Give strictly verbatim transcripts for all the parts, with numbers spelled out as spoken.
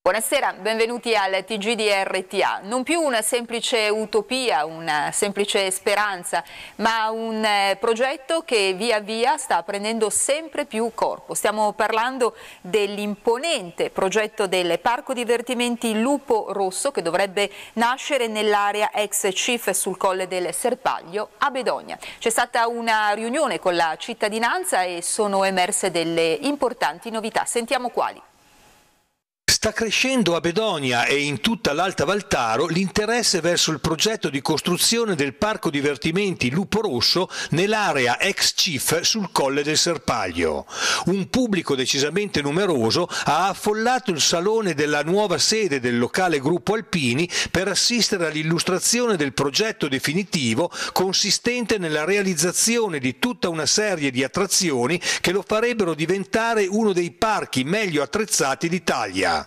Buonasera, benvenuti al T G di R T A. Non più una semplice utopia, una semplice speranza, ma un eh, progetto che via via sta prendendo sempre più corpo. Stiamo parlando dell'imponente progetto del Parco Divertimenti Lupo Rosso che dovrebbe nascere nell'area ex C I F sul Colle del Serpaglio a Bedonia. C'è stata una riunione con la cittadinanza e sono emerse delle importanti novità. Sentiamo quali. Sta crescendo a Bedonia e in tutta l'Alta Valtaro l'interesse verso il progetto di costruzione del Parco Divertimenti Lupo Rosso nell'area ex C I F sul Colle del Serpaglio. Un pubblico decisamente numeroso ha affollato il salone della nuova sede del locale Gruppo Alpini per assistere all'illustrazione del progetto definitivo consistente nella realizzazione di tutta una serie di attrazioni che lo farebbero diventare uno dei parchi meglio attrezzati d'Italia.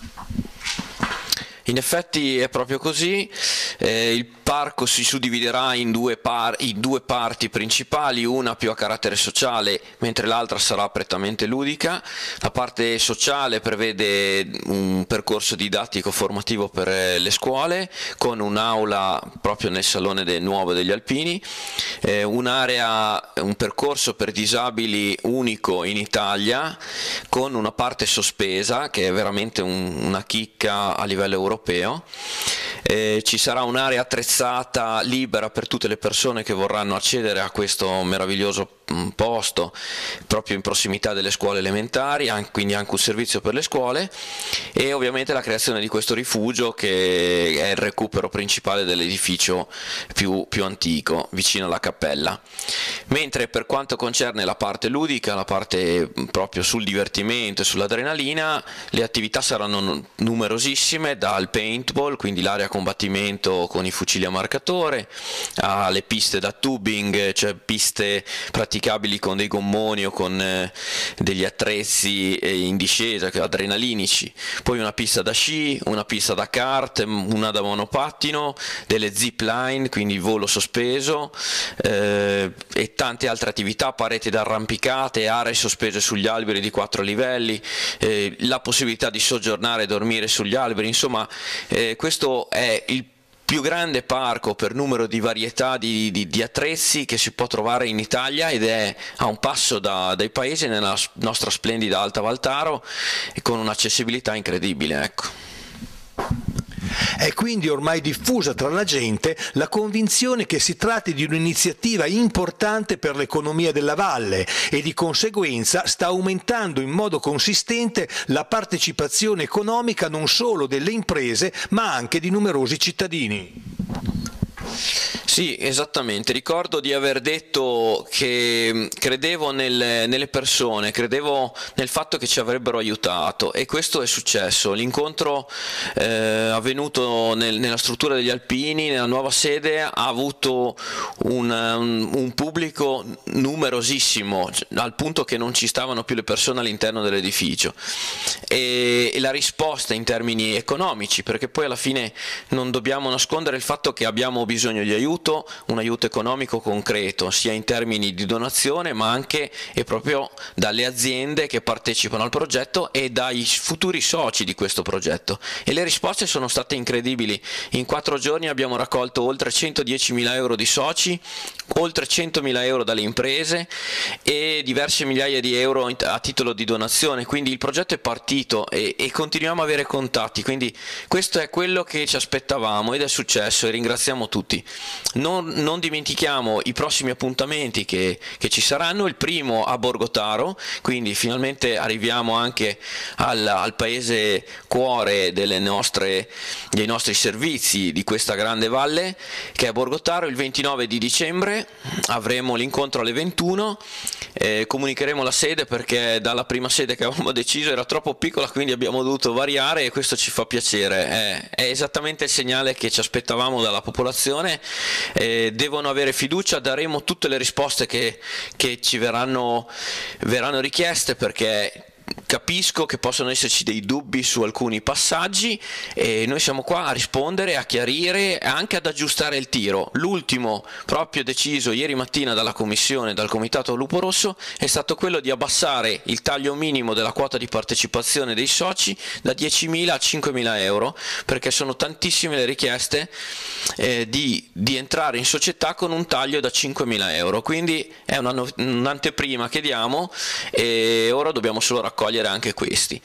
In effetti è proprio così, eh, il parco si suddividerà in due, par in due parti principali, una più a carattere sociale mentre l'altra sarà prettamente ludica. La parte sociale prevede un percorso didattico formativo per le scuole con un'aula proprio nel salone del nuovo degli Alpini, eh, un'area, un percorso per disabili unico in Italia con una parte sospesa che è veramente un, una chicca a livello europeo. Europeo. Eh, ci sarà un'area attrezzata libera per tutte le persone che vorranno accedere a questo meraviglioso posto proprio in prossimità delle scuole elementari, quindi anche un servizio per le scuole, e ovviamente la creazione di questo rifugio che è il recupero principale dell'edificio più, più antico vicino alla cappella. Mentre per quanto concerne la parte ludica, la parte proprio sul divertimento e sull'adrenalina, le attività saranno numerosissime, dal paintball, quindi l'area combattimento con i fucili a marcatore, alle piste da tubing, cioè piste praticamente con dei gommoni o con eh, degli attrezzi eh, in discesa, adrenalinici, poi una pista da sci, una pista da kart, una da monopattino, delle zip line, quindi volo sospeso, eh, e tante altre attività, pareti d'arrampicate, aree sospese sugli alberi di quattro livelli, eh, la possibilità di soggiornare e dormire sugli alberi. Insomma, eh, questo è il più grande parco per numero di varietà di, di, di attrezzi che si può trovare in Italia ed è a un passo da, dai paesi nella nostra splendida Alta Valtaro e con un'accessibilità incredibile, ecco. È quindi ormai diffusa tra la gente la convinzione che si tratti di un'iniziativa importante per l'economia della valle e di conseguenza sta aumentando in modo consistente la partecipazione economica non solo delle imprese ma anche di numerosi cittadini. Sì, esattamente. Ricordo di aver detto che credevo nel, nelle persone, credevo nel fatto che ci avrebbero aiutato e questo è successo. L'incontro eh, avvenuto nel, nella struttura degli Alpini, nella nuova sede, ha avuto un, un, un pubblico numerosissimo, al punto che non ci stavano più le persone all'interno dell'edificio. E, e la risposta in termini economici, perché poi alla fine non dobbiamo nascondere il fatto che abbiamo bisogno di aiuto, un aiuto economico concreto sia in termini di donazione ma anche e proprio dalle aziende che partecipano al progetto e dai futuri soci di questo progetto, e le risposte sono state incredibili. In quattro giorni abbiamo raccolto oltre centodiecimila euro di soci, oltre centomila euro dalle imprese e diverse migliaia di euro a titolo di donazione, quindi il progetto è partito e, e continuiamo a avere contatti, quindi questo è quello che ci aspettavamo ed è successo e ringraziamo tutti. Non, non dimentichiamo i prossimi appuntamenti che, che ci saranno, il primo a Borgotaro, quindi finalmente arriviamo anche al, al paese cuore delle nostre, dei nostri servizi di questa grande valle, che è Borgotaro. Il ventinove di dicembre avremo l'incontro alle ventuno, eh, comunicheremo la sede perché dalla prima sede che avevamo deciso era troppo piccola, quindi abbiamo dovuto variare e questo ci fa piacere, è, è esattamente il segnale che ci aspettavamo dalla popolazione. Eh, devono avere fiducia, daremo tutte le risposte che, che ci verranno, verranno richieste, perché capisco che possono esserci dei dubbi su alcuni passaggi e noi siamo qua a rispondere, a chiarire e anche ad aggiustare il tiro. L'ultimo proprio deciso ieri mattina dalla Commissione, dal Comitato Lupo Rosso, è stato quello di abbassare il taglio minimo della quota di partecipazione dei soci da diecimila a cinquemila euro, perché sono tantissime le richieste eh, di, di entrare in società con un taglio da cinquemila euro, quindi è un'anteprima che diamo e ora dobbiamo solo raccogliere anche questi.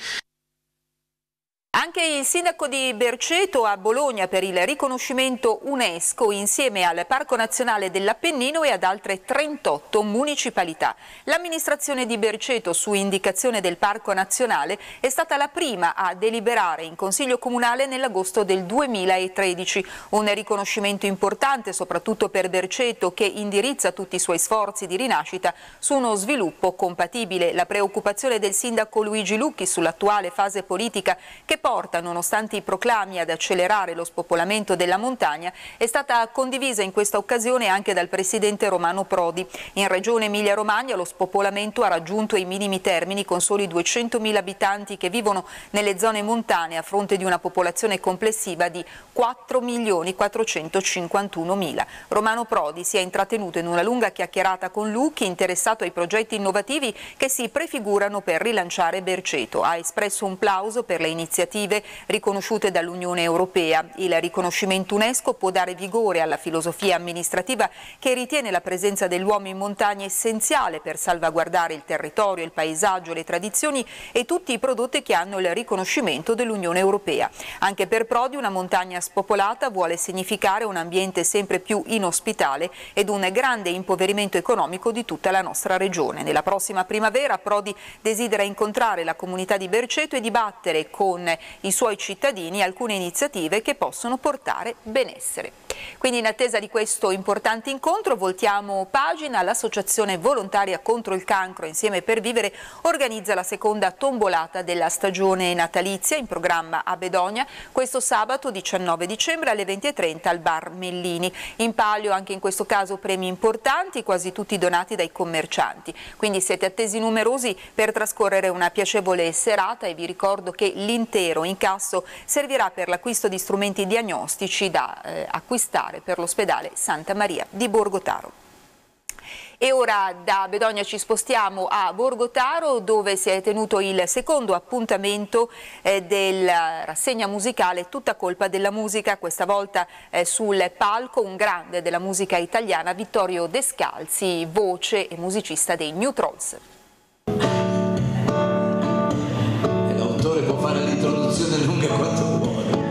Anche il sindaco di Berceto a Bologna per il riconoscimento UNESCO insieme al Parco Nazionale dell'Appennino e ad altre trentotto municipalità. L'amministrazione di Berceto, su indicazione del Parco Nazionale, è stata la prima a deliberare in Consiglio Comunale nell'agosto del duemilatredici. Un riconoscimento importante soprattutto per Berceto, che indirizza tutti i suoi sforzi di rinascita su uno sviluppo compatibile. La preoccupazione del sindaco Luigi Lucchi sull'attuale fase politica, che porta, nonostante i proclami, ad accelerare lo spopolamento della montagna, è stata condivisa in questa occasione anche dal presidente Romano Prodi. In Regione Emilia-Romagna lo spopolamento ha raggiunto i minimi termini, con soli duecentomila abitanti che vivono nelle zone montane a fronte di una popolazione complessiva di quattro milioni quattrocentocinquantunomila. Romano Prodi si è intrattenuto in una lunga chiacchierata con Lucchi, interessato ai progetti innovativi che si prefigurano per rilanciare Berceto. Ha espresso un plauso per le iniziative riconosciute dall'Unione Europea. Il riconoscimento UNESCO può dare vigore alla filosofia amministrativa che ritiene la presenza dell'uomo in montagna essenziale per salvaguardare il territorio, il paesaggio, le tradizioni e tutti i prodotti che hanno il riconoscimento dell'Unione Europea. Anche per Prodi una montagna spopolata vuole significare un ambiente sempre più inospitale ed un grande impoverimento economico di tutta la nostra regione. Nella prossima primavera Prodi desidera incontrare la comunità di Berceto e dibattere con i suoi cittadini alcune iniziative che possono portare benessere. Quindi, in attesa di questo importante incontro, voltiamo pagina. L'Associazione Volontaria contro il Cancro Insieme per Vivere organizza la seconda tombolata della stagione natalizia, in programma a Bedonia questo sabato diciannove dicembre alle venti e trenta al bar Mellini. In palio anche in questo caso premi importanti, quasi tutti donati dai commercianti. Quindi siete attesi numerosi per trascorrere una piacevole serata, e vi ricordo che l'intero incasso servirà per l'acquisto di strumenti diagnostici da eh, acquistare per l'ospedale Santa Maria di Borgotaro. E ora da Bedonia ci spostiamo a Borgotaro, dove si è tenuto il secondo appuntamento eh, della rassegna musicale Tutta colpa della musica. Questa volta eh, sul palco un grande della musica italiana, Vittorio Descalzi, voce e musicista dei New Trolls. L'autore può fare l'introduzione lunga quanto vuole.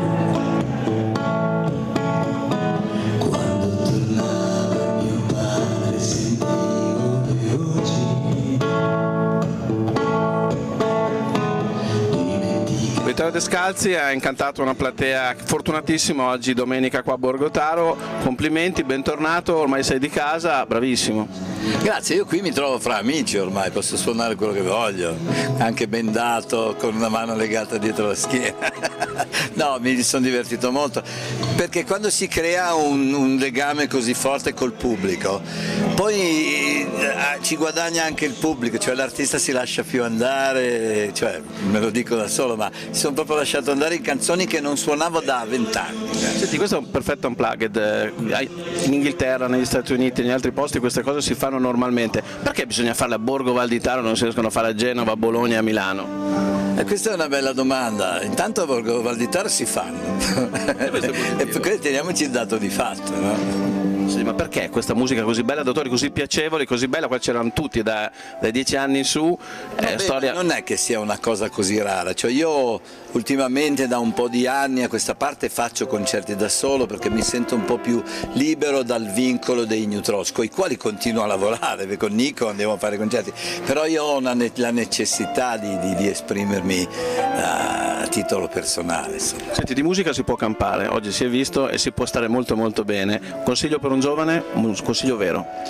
Vittorio Descalzi ha incantato una platea fortunatissima oggi, domenica qua a Borgotaro. Complimenti, bentornato, ormai sei di casa, bravissimo. Grazie, io qui mi trovo fra amici ormai, posso suonare quello che voglio, anche bendato, con una mano legata dietro la schiena. No, mi sono divertito molto, perché quando si crea un, un legame così forte col pubblico, poi eh, ci guadagna anche il pubblico, cioè l'artista si lascia più andare, cioè me lo dico da solo, ma mi sono proprio lasciato andare in canzoni che non suonavo da vent'anni. Senti, questo è un perfetto unplugged, in Inghilterra, negli Stati Uniti, negli altri posti queste cose si fanno normalmente, perché bisogna farle a Borgo Valditaro e non si riescono a fare a Genova, a Bologna e a Milano? E questa è una bella domanda. Intanto a Borgo Valditaro si fanno e poi teniamoci il dato di fatto, no? Sì, ma perché questa musica così bella, d'autori così piacevoli, così bella? Qua c'erano tutti da, dai dieci anni in su. Vabbè, storia... Non è che sia una cosa così rara, cioè io ultimamente da un po' di anni a questa parte faccio concerti da solo perché mi sento un po' più libero dal vincolo dei New Trolls, con i quali continuo a lavorare, con Nico andiamo a fare concerti, però io ho una, la necessità di, di, di esprimermi a, a titolo personale. Insomma. Senti, di musica si può campare, oggi si è visto e si può stare molto molto bene. Consiglio per un giovane, un consiglio vero.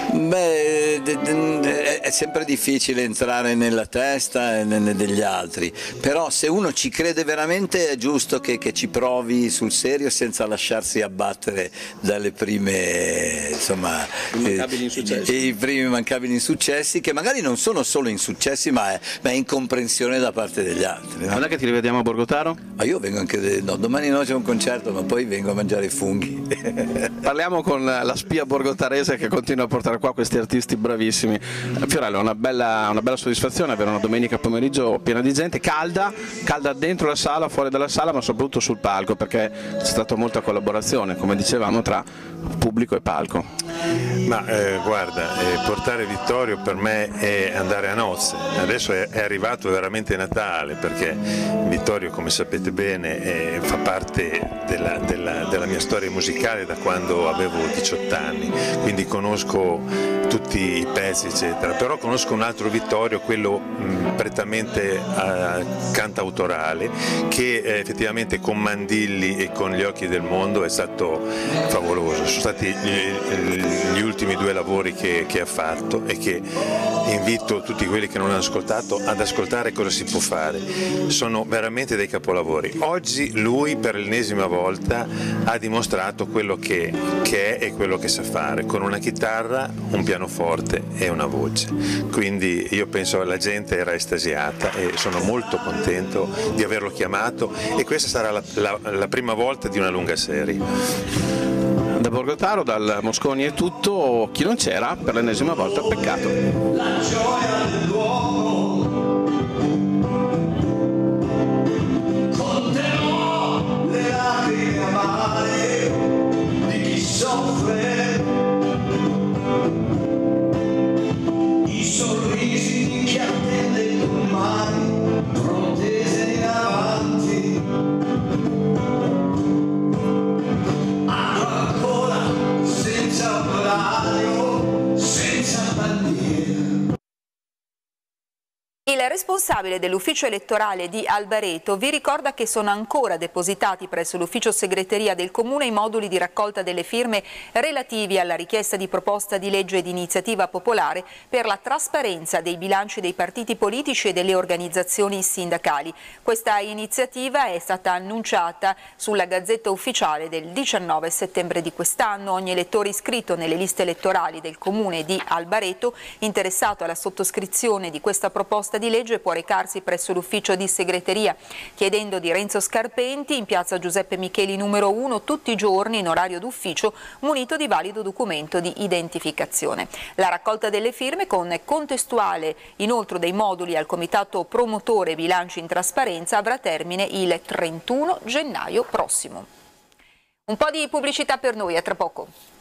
Beh, è sempre difficile entrare nella testa degli altri, però se uno ci crede veramente è giusto che, che ci provi sul serio senza lasciarsi abbattere dalle prime, insomma, Immancabili insuccessi. i primi mancabili insuccessi, che magari non sono solo insuccessi ma è, ma è incomprensione da parte degli altri. No? Quando è che ti rivediamo a Borgotaro? Ma io vengo anche, no, domani no c'è un concerto, ma poi vengo a mangiare i funghi. Parliamo con la spia borgotarese che continua a portare qua questi artisti bravissimi. Fiorello, una bella, una bella soddisfazione avere una domenica pomeriggio piena di gente, calda, calda dentro la sala, fuori dalla sala, ma soprattutto sul palco, perché c'è stata molta collaborazione, come dicevamo, tra pubblico e palco. Ma eh, guarda, eh, portare Vittorio per me è andare a nozze. Adesso è, è arrivato veramente Natale, perché Vittorio, come sapete bene, eh, fa parte della, della, della mia storia musicale da quando avevo diciotto anni, quindi conosco tutti i pezzi eccetera, però conosco un altro Vittorio, quello mh, prettamente eh, cantautorale, che eh, effettivamente con Mandilli e con Gli occhi del mondo è stato favoloso. Sono stati gli, gli ultimi due lavori che, che ha fatto, e che invito tutti quelli che non hanno ascoltato ad ascoltare cosa si può fare. Sono veramente dei capolavori. Oggi lui per l'ennesima volta ha dimostrato quello che, che è e quello che sa fare, con una chitarra, un pianoforte e una voce. Quindi io penso che la gente era estasiata e sono molto contento di averlo chiamato, e questa sarà la, la, la prima volta di una lunga serie. Da Borgotaro, dal Mosconi è tutto. Chi non c'era per l'ennesima volta, peccato. La gioia dell'uomo conterò le lacrime amare di chi soffre, i sorrisi di chi attende il domani, protese in avanti. Hanno ancora senza orario, senza bandiera. Il responsabile dell'ufficio elettorale di Albareto vi ricorda che sono ancora depositati presso l'ufficio segreteria del Comune i moduli di raccolta delle firme relativi alla richiesta di proposta di legge di iniziativa popolare per la trasparenza dei bilanci dei partiti politici e delle organizzazioni sindacali. Questa iniziativa è stata annunciata sulla Gazzetta Ufficiale del diciannove settembre di quest'anno. Ogni elettore iscritto nelle liste elettorali del Comune di Albareto interessato alla sottoscrizione di questa proposta di legge può recarsi presso l'ufficio di segreteria chiedendo di Renzo Scarpenti in piazza Giuseppe Micheli numero uno tutti i giorni in orario d'ufficio munito di valido documento di identificazione. La raccolta delle firme con contestuale inoltre dei moduli al comitato promotore bilanci in trasparenza avrà termine il trentuno gennaio prossimo. Un po' di pubblicità per noi, a tra poco.